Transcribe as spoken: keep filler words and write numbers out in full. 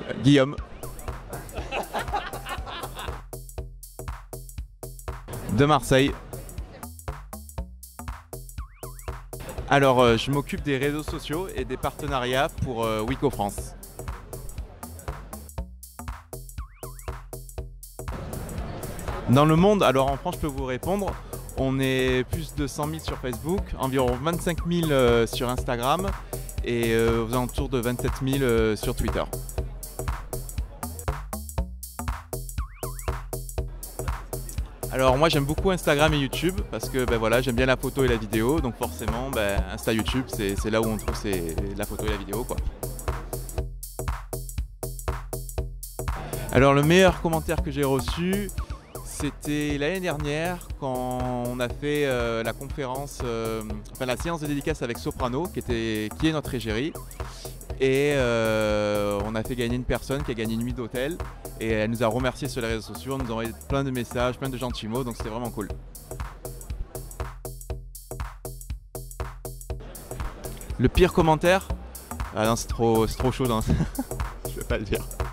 Guillaume. De Marseille. Alors, euh, je m'occupe des réseaux sociaux et des partenariats pour euh, Wiko France. Dans le monde, alors en France, je peux vous répondre, on est plus de cent mille sur Facebook, environ vingt-cinq mille euh, sur Instagram et euh, aux alentours de vingt-sept mille euh, sur Twitter. Alors moi j'aime beaucoup Instagram et YouTube parce que ben voilà, j'aime bien la photo et la vidéo, donc forcément ben, Insta YouTube c'est là où on trouve la photo et la vidéo, quoi. Alors le meilleur commentaire que j'ai reçu, c'était l'année dernière quand on a fait euh, la conférence, euh, enfin la séance de dédicace avec Soprano qui, était, qui est notre égérie. Et euh, on a fait gagner une personne qui a gagné une nuit d'hôtel et elle nous a remercié sur les réseaux sociaux, elle nous a envoyé plein de messages, plein de gentils mots, donc c'était vraiment cool. Le pire commentaire? Ah non, c'est trop, c'est trop chaud, hein. Je vais pas le dire.